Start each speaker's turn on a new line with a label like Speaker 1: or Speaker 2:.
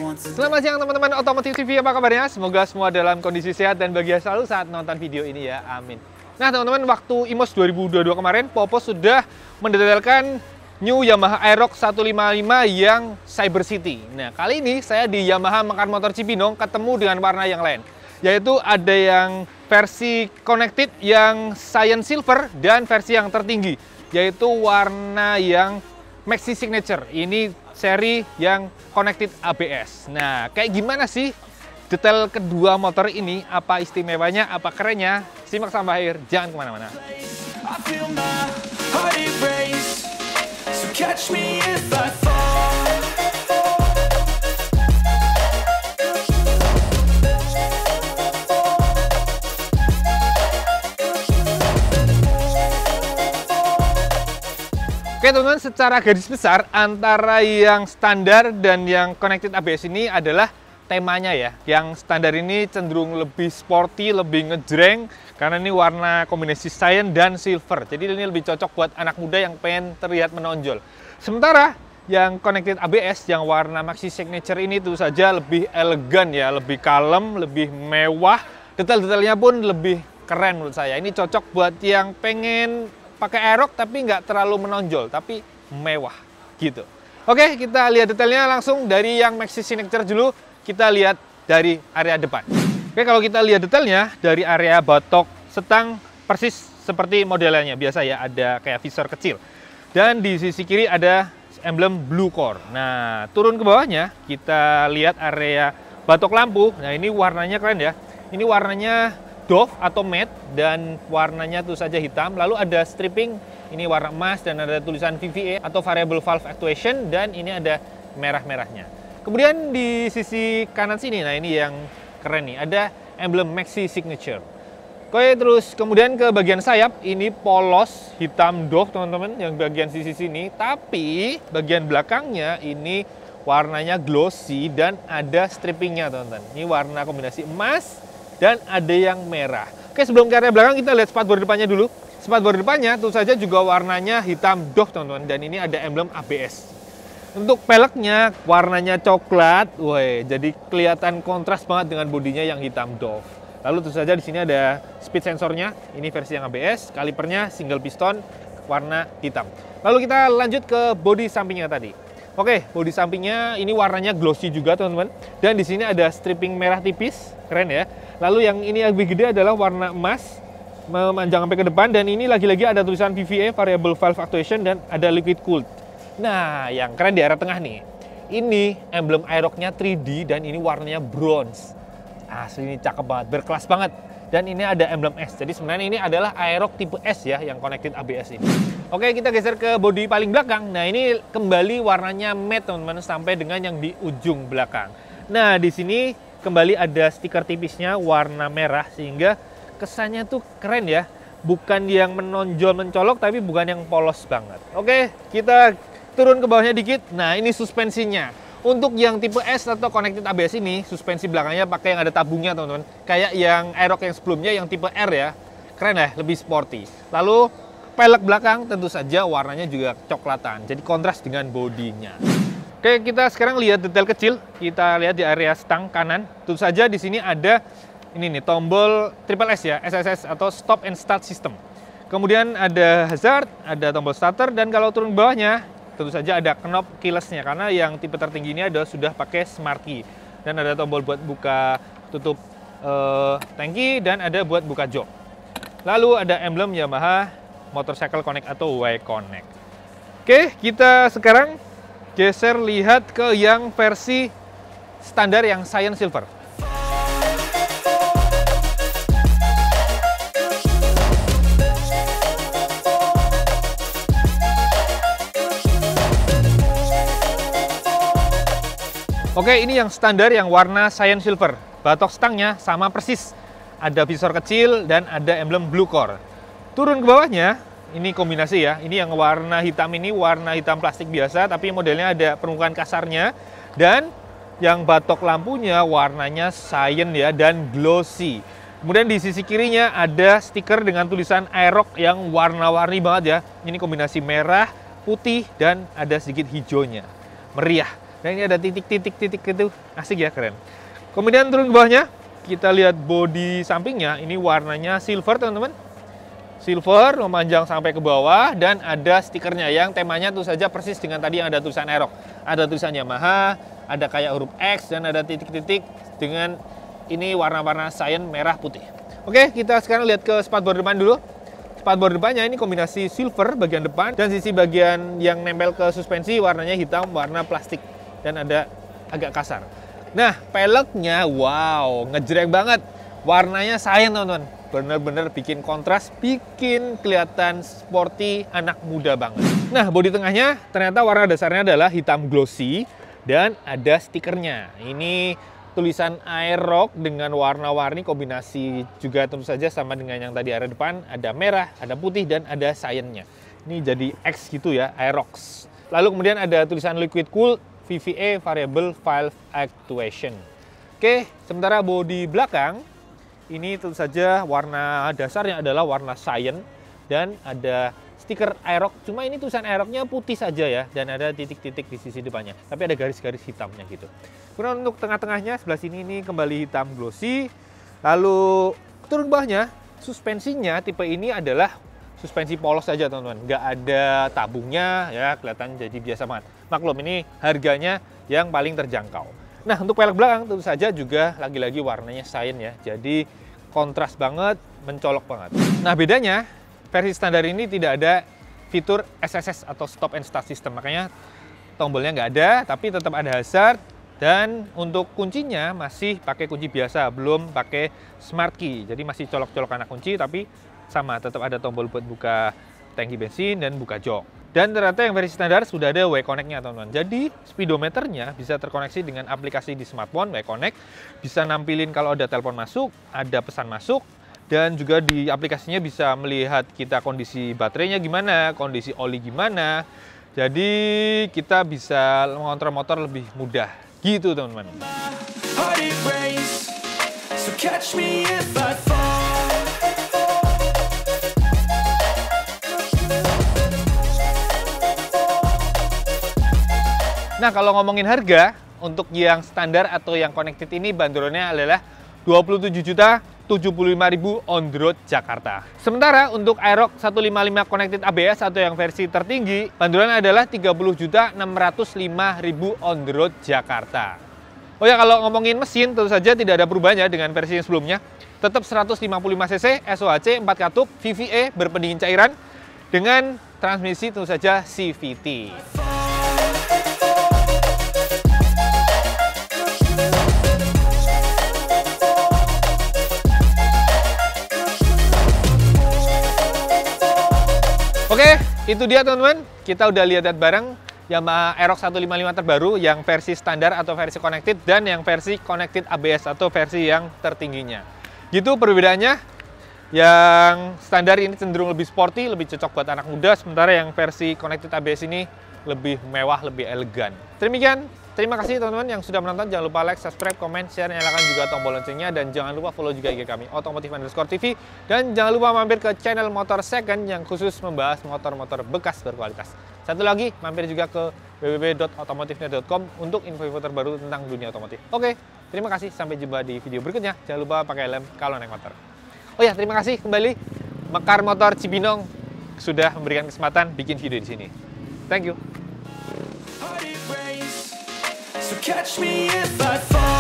Speaker 1: Selamat siang teman-teman Otomotif TV, apa kabarnya? Semoga semua dalam kondisi sehat dan bahagia selalu saat nonton video ini ya, amin. Nah teman-teman, waktu IMOS 2022 kemarin, Popo sudah mendetailkan new Yamaha Aerox 155 yang Cyber City. Nah kali ini saya di Yamaha Mekar Motor Cibinong ketemu dengan warna yang lain, yaitu ada yang versi Connected yang Cyan Silver dan versi yang tertinggi, yaitu warna yang Maxi Signature. Ini seri yang Connected ABS. Nah, kayak gimana sih detail kedua motor ini? Apa istimewanya? Apa kerennya? Simak sampai akhir, jangan kemana-mana. Oke teman-teman, secara garis besar antara yang standar dan yang Connected ABS ini adalah temanya ya. Yang standar ini cenderung lebih sporty, lebih ngejreng karena ini warna kombinasi cyan dan silver. Jadi ini lebih cocok buat anak muda yang pengen terlihat menonjol. Sementara yang Connected ABS yang warna Maxi Signature ini tentu saja lebih elegan ya, lebih kalem, lebih mewah. Detail-detailnya pun lebih keren menurut saya. Ini cocok buat yang pengen pakai Aerox tapi nggak terlalu menonjol, tapi mewah gitu. Oke, kita lihat detailnya langsung dari yang Maxi Signature dulu. Kita lihat dari area depan. Oke, kalau kita lihat detailnya dari area batok setang persis seperti modelnya biasa ya, ada kayak visor kecil. Dan di sisi kiri ada emblem Blue Core. Nah, turun ke bawahnya kita lihat area batok lampu. Nah, ini warnanya keren ya. Ini warnanya Dove atau matte dan warnanya tuh saja hitam. Lalu ada stripping, ini warna emas dan ada tulisan VVA atau Variable Valve Actuation, dan ini ada merah-merahnya. Kemudian di sisi kanan sini, nah ini yang keren nih, ada emblem Maxi Signature. Oke, terus kemudian ke bagian sayap, ini polos hitam Dove teman-teman yang bagian sisi sini, tapi bagian belakangnya ini warnanya glossy dan ada strippingnya teman-teman. Ini warna kombinasi emas dan ada yang merah. Oke, sebelum ke area belakang kita lihat spatbor depannya dulu. Spatbor depannya tentu saja juga warnanya hitam Dove teman-teman, dan ini ada emblem ABS. Untuk peleknya warnanya coklat, woi, jadi kelihatan kontras banget dengan bodinya yang hitam Dove. Lalu tentu saja di sini ada speed sensornya, ini versi yang ABS, kalipernya single piston warna hitam. Lalu kita lanjut ke bodi sampingnya tadi. Oke, bodi sampingnya ini warnanya glossy juga teman-teman, dan di sini ada stripping merah tipis, keren ya. Lalu yang ini yang lebih gede adalah warna emas, memanjang sampai ke depan, dan ini lagi-lagi ada tulisan VVA, Variable Valve Actuation, dan ada liquid cooled. Nah, yang keren di area tengah nih, ini emblem Aerox-nya 3D dan ini warnanya bronze. Asli ini cakep banget, berkelas banget. Dan ini ada emblem S, jadi sebenarnya ini adalah Aerox tipe S ya, yang Connected ABS ini. Oke, kita geser ke bodi paling belakang. Nah, ini kembali warnanya matte teman-teman, sampai dengan yang di ujung belakang. Nah, di sini kembali ada stiker tipisnya warna merah, sehingga kesannya tuh keren ya. Bukan yang menonjol mencolok, tapi bukan yang polos banget. Oke, kita turun ke bawahnya dikit. Nah, ini suspensinya. Untuk yang tipe S atau Connected ABS ini, suspensi belakangnya pakai yang ada tabungnya teman-teman. Kayak yang Aerox yang sebelumnya, yang tipe R ya. Keren ya, lebih sporty. Lalu pelek belakang tentu saja warnanya juga coklatan. Jadi kontras dengan bodinya. Oke, kita sekarang lihat detail kecil. Kita lihat di area stang kanan. Tentu saja di sini ada ini nih, tombol triple S ya, SSS atau Stop and Start System. Kemudian ada hazard, ada tombol starter, dan kalau turun ke bawahnya tentu saja ada knob keyless-nya, karena yang tipe tertinggi ini ada sudah pakai smart key. Dan ada tombol buat buka tutup tangki, dan ada buat buka jok. Lalu ada emblem Yamaha Motorcycle Connect atau Y Connect. Oke, kita sekarang geser lihat ke yang versi standar yang Cyan Silver. Oke, ini yang standar yang warna Cyan Silver. Batok stangnya sama persis. Ada visor kecil dan ada emblem Blue Core. Turun ke bawahnya, ini kombinasi ya. Ini yang warna hitam ini warna hitam plastik biasa, tapi modelnya ada permukaan kasarnya. Dan yang batok lampunya warnanya cyan ya, dan glossy. Kemudian di sisi kirinya ada stiker dengan tulisan Aerox yang warna-warni banget ya. Ini kombinasi merah, putih, dan ada sedikit hijaunya. Meriah. Nah ini ada titik-titik itu, asik ya, keren. Kemudian turun ke bawahnya, kita lihat bodi sampingnya, ini warnanya silver teman-teman. Silver, memanjang sampai ke bawah, dan ada stikernya yang temanya tentu saja persis dengan tadi yang ada tulisan Aerox. Ada tulisan Yamaha, ada kayak huruf X, dan ada titik-titik dengan ini warna-warna cyan merah putih. Oke, kita sekarang lihat ke spatbor depan dulu. Spatbor depannya ini kombinasi silver bagian depan, dan sisi bagian yang nempel ke suspensi warnanya hitam, warna plastik, dan ada agak kasar. Nah, peleknya wow, ngejreng banget. Warnanya cyan teman-teman. Bener-bener bikin kontras, bikin kelihatan sporty, anak muda banget. Nah, bodi tengahnya ternyata warna dasarnya adalah hitam glossy dan ada stikernya. Ini tulisan Aerox dengan warna-warni kombinasi juga tentu saja sama dengan yang tadi area depan. Ada merah, ada putih, dan ada cyan-nya. Ini jadi X gitu ya, Aerox. Lalu kemudian ada tulisan Liquid Cool VVA Variable Valve Actuation. Oke, sementara bodi belakang ini tentu saja warna dasarnya adalah warna cyan dan ada stiker Aerox. Cuma ini tulisan Aerox-nya putih saja ya, dan ada titik-titik di sisi depannya. Tapi ada garis-garis hitamnya gitu. Kemudian untuk tengah-tengahnya sebelah sini ini kembali hitam glossy. Lalu turun bawahnya, suspensinya tipe ini adalah suspensi polos saja teman-teman. Nggak ada tabungnya ya, kelihatan jadi biasa banget. Maklum ini harganya yang paling terjangkau. Nah, untuk pelek belakang tentu saja juga lagi-lagi warnanya cyan ya. Jadi kontras banget, mencolok banget. Nah, bedanya versi standar ini tidak ada fitur SSS atau stop and start system. Makanya tombolnya nggak ada, tapi tetap ada hazard. Dan untuk kuncinya masih pakai kunci biasa, belum pakai smart key. Jadi masih colok-colok anak kunci, tapi sama, tetap ada tombol buat buka tangki bensin dan buka jok. Dan ternyata yang versi standar sudah ada WeConnect-nya teman-teman. Jadi speedometernya bisa terkoneksi dengan aplikasi di smartphone WeConnect. Bisa nampilin kalau ada telepon masuk, ada pesan masuk. Dan juga di aplikasinya bisa melihat kita kondisi baterainya gimana, kondisi oli gimana. Jadi kita bisa mengontrol motor lebih mudah. Gitu teman-teman. Nah, kalau ngomongin harga, untuk yang standar atau yang connected ini bandrolnya adalah 27.075.000 on the road Jakarta. Sementara untuk Aerox 155 connected ABS atau yang versi tertinggi, bandrolnya adalah 30.605.000 on the road Jakarta. Oh ya, kalau ngomongin mesin tentu saja tidak ada perubahannya dengan versi yang sebelumnya. Tetap 155 cc, SOHC 4 katup, VVA berpendingin cairan dengan transmisi tentu saja CVT. Oke, itu dia teman-teman. Kita udah lihat bareng Yamaha Aerox 155 terbaru yang versi standar atau versi connected dan yang versi connected ABS atau versi yang tertingginya. Gitu perbedaannya. Yang standar ini cenderung lebih sporty, lebih cocok buat anak muda, sementara yang versi connected ABS ini lebih mewah, lebih elegan. Demikian. Terima kasih teman-teman yang sudah menonton. Jangan lupa like, subscribe, komen, share, nyalakan juga tombol loncengnya. Dan jangan lupa follow juga IG kami, Otomotif_TV. Dan jangan lupa mampir ke channel Motor Second yang khusus membahas motor-motor bekas berkualitas. Satu lagi, mampir juga ke www.otomotifnya.com untuk info-info terbaru tentang dunia otomotif. Oke, terima kasih. Sampai jumpa di video berikutnya. Jangan lupa pakai helm kalau naik motor. Oh ya, terima kasih kembali Mekar Motor Cibinong sudah memberikan kesempatan bikin video di sini. Thank you. So catch me if I fall.